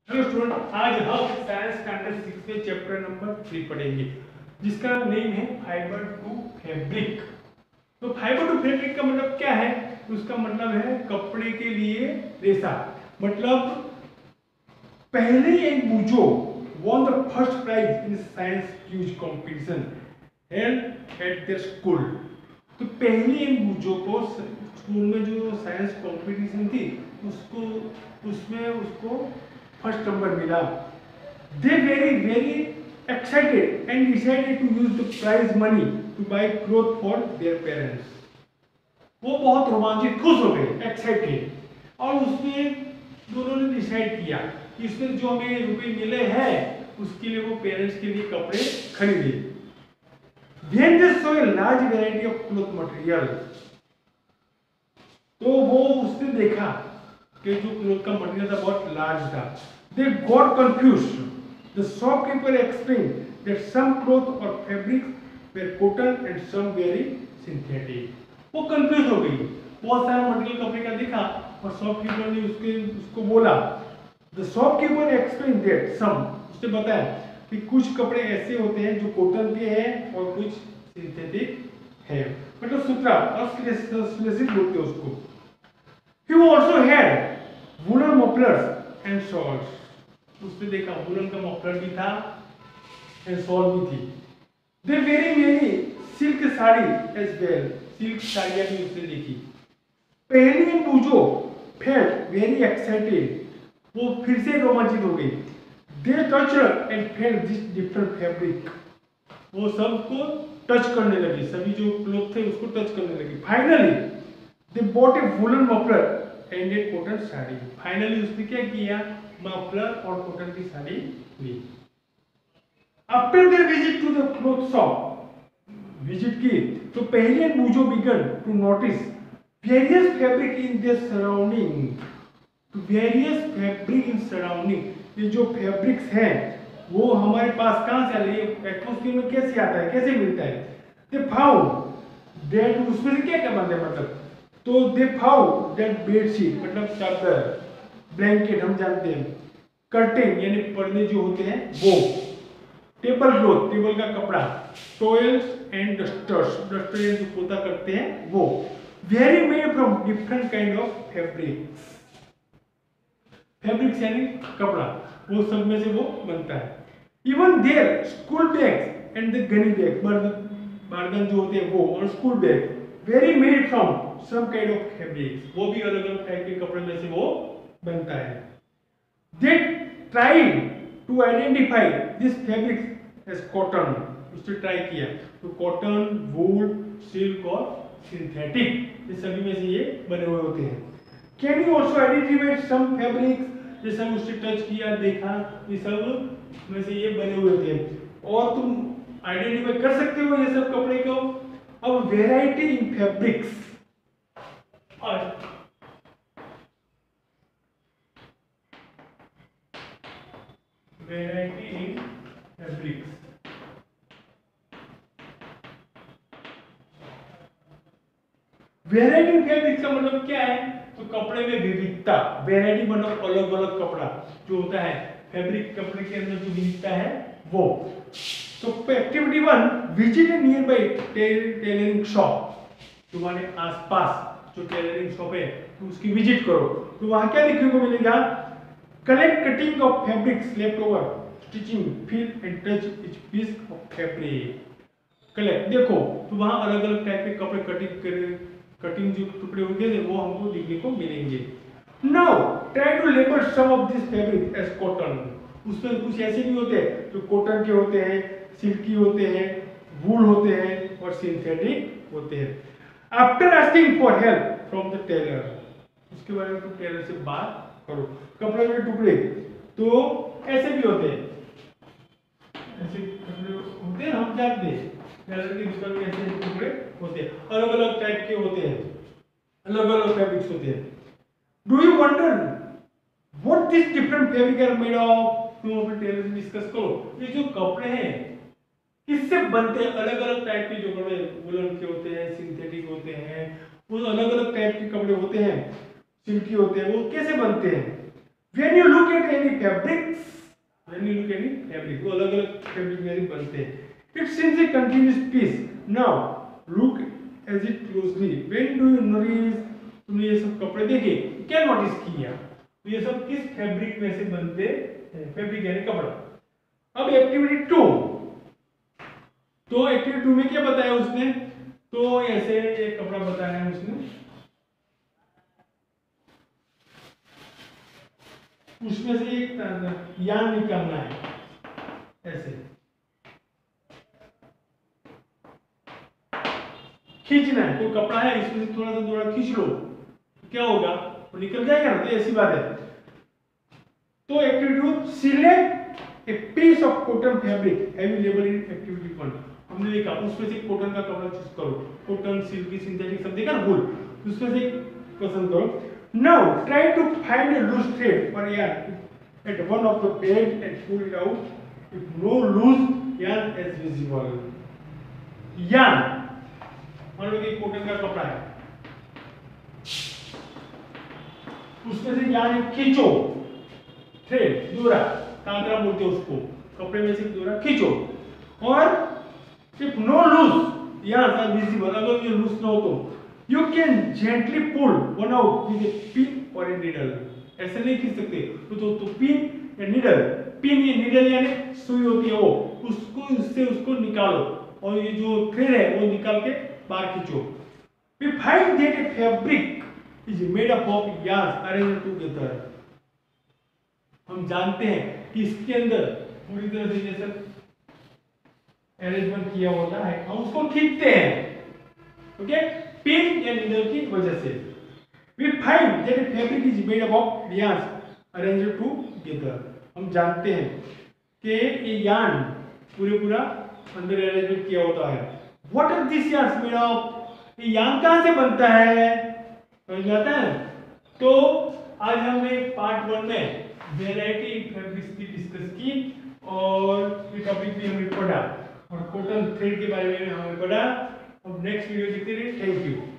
Hello student, आज हम science standard 6 में चैप्टर नंबर 3 पढ़ेंगे जिसका नेम है फाइबर टू फैब्रिक। तो फाइबर टू फैब्रिक का मतलब क्या है? उसका मतलब है कपड़े के लिए रेशा। मतलब पहले एक Boojho won the first prize in science quiz competition held at their school। तो पहली इन बूजो को स्कूल में जो साइंस कंपटीशन थी उसको फर्स्ट नंबर मिला। They very excited and decided to use the prize money to buy cloth for their parents. वो बहुत रोमांचित, खुश हो गए, एक्साइटेड, और उसमें दोनों ने डिसाइड किया कि इसमें जो हमें रुपए मिले हैं उसके लिए वो पेरेंट्स के लिए कपड़े खरीदे। Then they saw a large variety of cloth material। तो वो उसने देखा कि जो क्लोथ का मटेरियल था बहुत लार्ज था। They got confused। The shopkeeper explained that some cloth or fabrics were cotton and some very synthetic। वो कंफ्यूज हो गई, बहुत सारा मटेरियल कपड़े का देखा और शॉपकीपर ने उसको बोला। The shopkeeper explained that some, उसने बताया कि कुछ कपड़े ऐसे होते हैं जो कॉटन के हैं और कुछ सिंथेटिक है, मतलब सुतरा और सिलेसिस बोलते हैं उसको। He also had woolen mufflers and shawls। उसने देखा वूलन का मफलर भी था एंड शॉल भी थी। They very many silk sari as well। Silk साड़ियाँ भी उसने देखी। पहली बूजो felt very excited। वो फिर से रोमांचित हो गई। They touched and felt this different fabric। वो सबको टच करने लगी, सभी जो क्लोथ थे उसको टच करने लगी। Finally, they bought a woolen muffler and a cotton sari. Finally उसने क्या किया? मफलर और कॉटन की साड़ी ली। After their visit to the cloth shop, visit की, तो पहले Boojho began to notice various fabric in their surrounding। तो वेरियस फैब्रिक इन सराउंडिंग, ये जो फैब्रिक्स हैं वो हमारे पास कहाँ से आ रही है, एटमॉस्फेयर में कैसे आता है, कैसे मिलता है? दे फाउंड दैट, उसमें से क्या क्या बनता है मतलब, तो दे फाउंड दैट बेडशीट मतलब चादर, ब्लैंकेट हम जानते हैं, कर्टेन यानी पर्दे जो होते हैं वो, टेबल क्लॉथ टेबल का कपड़ा, टॉयल्स एंड डस्टर्स डस्टर जो पोता करते हैं वो, very made from different kind of fabrics. Fabrics यानी कपड़ा, वो सब में से वो बनता है। Even their school bags and the gunny bag, बारगन जो होते हैं वो, और school bag very made from some kind of fabrics, वो भी अलग अलग टाइप के कपड़े में से वो बनता है। They tried to identify this fabrics as cotton. उसने ट्राई किया तो कॉटन, वूल, सिल्क और सिंथेटिक, ये सभी में से ये बने हुए होते हैं। Can you also identify some fabrics, जैसे उससे टच किया, देखा, ये सब में से ये बने हुए होते हैं और तुम आइडेंटिफाई कर सकते हो ये सब कपड़े को। अब वेराइटी इन फैब्रिक्स, और variety in fabrics, variety in fabrics का मतलब क्या है? तो कपड़े में विविधता, वेराइटी मतलब अलग अलग कपड़ा जो होता है, फैब्रिक कपड़े के अंदर जो विविधता है वो। तो activity 1, visit a nearby tailoring shop. तुम्हारे आसपास जो टेलरिंग शॉप है तो उसकी विजिट करो, तो वहां क्या देखने को मिलेगा? Collect cutting of fabrics left over, stitching, feel and touch each piece of fabric. Collect, देखो तो वहां अलग अलग टाइप के कपड़े कटिंग जो टुकड़े होंगे वो हमको देखने को मिलेंगे। Now try to label some of this fabric as cotton. उसमें कुछ ऐसे भी होते हैं जो कॉटन के होते हैं, सिल्की होते हैं, वूल होते हैं और सिंथेटिक होते हैं। After asking for help from the tailor, उसके बारे में तुम टेलर से बात करो। कपड़े के टुकड़े तो ऐसे भी होते हैं, ऐसे कपड़े होते हैं, हम जानते हैं टेलर की दुकान में ऐसे टुकड़े होते हैं, अलग अलग टाइप के होते हैं, अलग अलग फैब्रिक्स होते हैं। Do you wonder what this different fabric are made of? तुम अपने टेलर से डिस्कस करो ये जो कपड़े हैं किससे बनते हैं, अलग अलग टाइप के जो कपड़े, वुलन के होते हैं, सिंथेटिक होते हैं, वो अलग अलग टाइप के कपड़े होते हैं, सिल्की होते हैं, वो कैसे बनते हैं? When you look at any fabrics, वो अलग अलग फैब्रिक में बनते हैं. It seems a continuous piece. Now look as it closely. When do you notice? तुमने ये सब कपड़े देखे, क्या नोटिस किया? तो ये सब किस फैब्रिक में से बनते हैं? फैब्रिक यानी कपड़ा. अब एक्टिविटी 2. तो एक्टिविटी 2 में क्या बताया उसने? तो ऐसे एक कपड़ा बताया है उसने. उसमें से एक यान निकालना है ऐसे खींचना है. कोई कपड़ा है, इसमें से थोड़ा खींच लो, क्या होगा? वो निकल जाएगा ना. तो ऐसी बात है. तो activity select a piece of cotton fabric available in activity 1. हमने देखा उसमें से कॉटन का कपड़ा चूज करो. कॉटन, सिल्की, सिंथेटिक सब देखा ना वूल. उसमें से पसंद करो. Now try to find a loose thread or yarn at one of the ends and pull it out. If no loose yarn is visible. Yarn, मान लो कि कॉटन का कपड़ा है, उसमें से यार्न खींचो. थ्रेड, डोरा, तांत्रा बोलते हैं उसको. कपड़े में से डोरा खींचो. और if no loose yarn are visible, अगर ये लूज ना हो तो you can gently pull one out with a pin or a needle. ऐसे नहीं खींच सकते तो पिन या निडल. पिन या निडल यानी सुई होती है वो, उसको निकालो और ये जो थ्रेड है वो निकाल के बाहर खींचो. We find that a fabric is made up of yarns arranged together. हम जानते हैं कि इसके अंदर पूरी तरह से जैसे अरेंजमेंट किया होता है, हम उसको खींचते हैं. ओके, पिन या निडल की वजह से. We find that a fabric is made up of yarns arranged together. हम जानते हैं कि ये यार्न पूरा अंदर अरेंजमेंट किया होता है. What are these yarns made of? ये यार्न कहाँ से बनता है? समझ में आता है? तो आज हमने पार्ट 1 में वैरायटी फैब्रिक्स की डिस्कस की और ये टॉपिक भी हमने पढ़ा और कॉटन थ्रेड के बारे में हमने पढ़ा. अब नेक्स्ट वीडियो देखते रहिए. Thank you.